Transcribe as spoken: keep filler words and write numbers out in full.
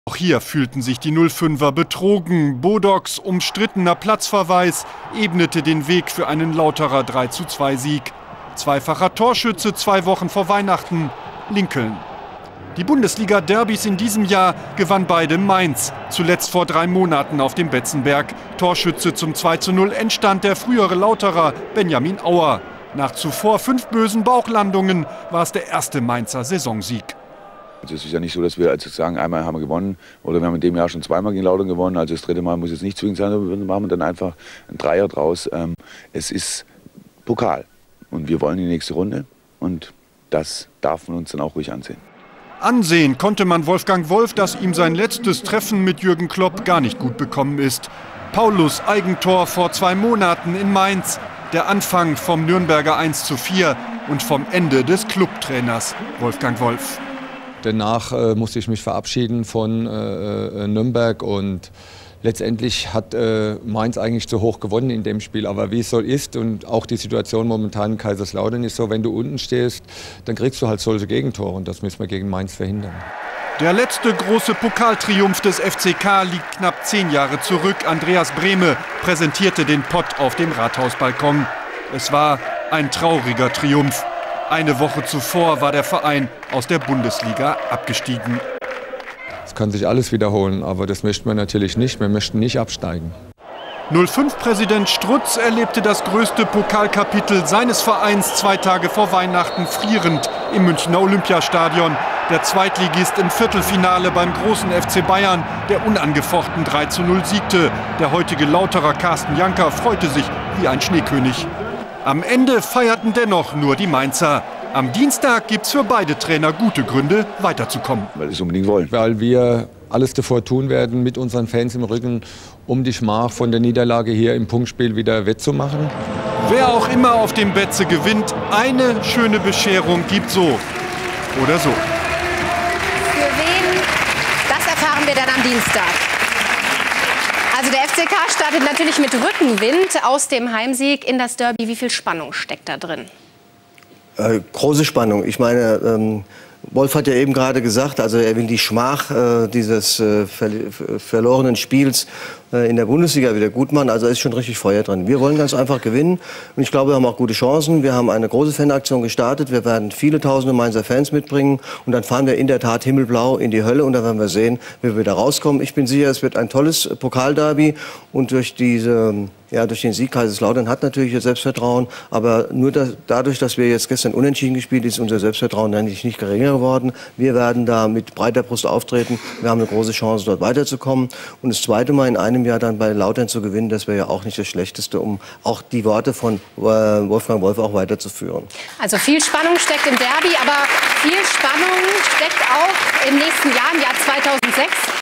Auch hier fühlten sich die null fünfer betrogen. Bodoks umstrittener Platzverweis ebnete den Weg für einen Lauterer drei zu zwei Sieg. Zweifacher Torschütze zwei Wochen vor Weihnachten, Lincoln. Die Bundesliga-Derbys in diesem Jahr gewann beide Mainz, zuletzt vor drei Monaten auf dem Betzenberg. Torschütze zum zwei zu null Endstand der frühere Lauterer Benjamin Auer. Nach zuvor fünf bösen Bauchlandungen war es der erste Mainzer Saisonsieg. Also es ist ja nicht so, dass wir also sagen, einmal haben wir gewonnen oder wir haben in dem Jahr schon zweimal gegen Lautern gewonnen. Also das dritte Mal muss jetzt nicht zwingend sein, aber wir machen dann einfach einen Dreier draus. Ähm, es ist Pokal und wir wollen die nächste Runde und das darf man uns dann auch ruhig ansehen. Ansehen konnte man Wolfgang Wolf, dass ihm sein letztes Treffen mit Jürgen Klopp gar nicht gut bekommen ist. Paulus Eigentor vor zwei Monaten in Mainz, der Anfang vom Nürnberger eins zu vier und vom Ende des Clubtrainers Wolfgang Wolf. Danach äh, musste ich mich verabschieden von äh, Nürnberg und letztendlich hat äh, Mainz eigentlich zu hoch gewonnen in dem Spiel. Aber wie es so ist und auch die Situation momentan in Kaiserslautern ist so, wenn du unten stehst, dann kriegst du halt solche Gegentore und das müssen wir gegen Mainz verhindern. Der letzte große Pokaltriumph des F C K liegt knapp zehn Jahre zurück. Andreas Brehme präsentierte den Pott auf dem Rathausbalkon. Es war ein trauriger Triumph. Eine Woche zuvor war der Verein aus der Bundesliga abgestiegen. Es kann sich alles wiederholen, aber das möchten wir natürlich nicht. Wir möchten nicht absteigen. null fünf-Präsident Strutz erlebte das größte Pokalkapitel seines Vereins zwei Tage vor Weihnachten frierend im Münchner Olympiastadion. Der Zweitligist im Viertelfinale beim großen F C Bayern, der unangefochten drei zu null siegte. Der heutige Lauterer Carsten Janker freute sich wie ein Schneekönig. Am Ende feierten dennoch nur die Mainzer. Am Dienstag gibt es für beide Trainer gute Gründe, weiterzukommen. Weil sie es unbedingt wollen. Weil wir alles davor tun werden, mit unseren Fans im Rücken, um die Schmach von der Niederlage hier im Punktspiel wieder wettzumachen. Wer auch immer auf dem Betze gewinnt, eine schöne Bescherung gibt so oder so. Für wen? Das erfahren wir dann am Dienstag. Also der F C K startet natürlich mit Rückenwind aus dem Heimsieg in das Derby. Wie viel Spannung steckt da drin? Äh, große Spannung. Ich meine, ähm, Wolf hat ja eben gerade gesagt, also er will die Schmach äh, dieses äh, ver verlorenen Spiels äh, in der Bundesliga wieder gut machen. Also ist schon richtig Feuer drin. Wir wollen ganz einfach gewinnen und ich glaube, wir haben auch gute Chancen. Wir haben eine große Fanaktion gestartet. Wir werden viele tausende Mainzer Fans mitbringen und dann fahren wir in der Tat himmelblau in die Hölle und dann werden wir sehen, wie wir wieder rauskommen. Ich bin sicher, es wird ein tolles Pokalderby und durch diese Ja, durch den Sieg Kaiserslautern hat natürlich ihr Selbstvertrauen, aber nur da, dadurch, dass wir jetzt gestern unentschieden gespielt, ist unser Selbstvertrauen eigentlich nicht geringer geworden. Wir werden da mit breiter Brust auftreten. Wir haben eine große Chance, dort weiterzukommen. Und das zweite Mal in einem Jahr dann bei Lautern zu gewinnen, das wäre ja auch nicht das Schlechteste, um auch die Worte von äh, Wolfgang Wolf auch weiterzuführen. Also viel Spannung steckt im Derby, aber viel Spannung steckt auch im nächsten Jahr, im Jahr zweitausendsechs.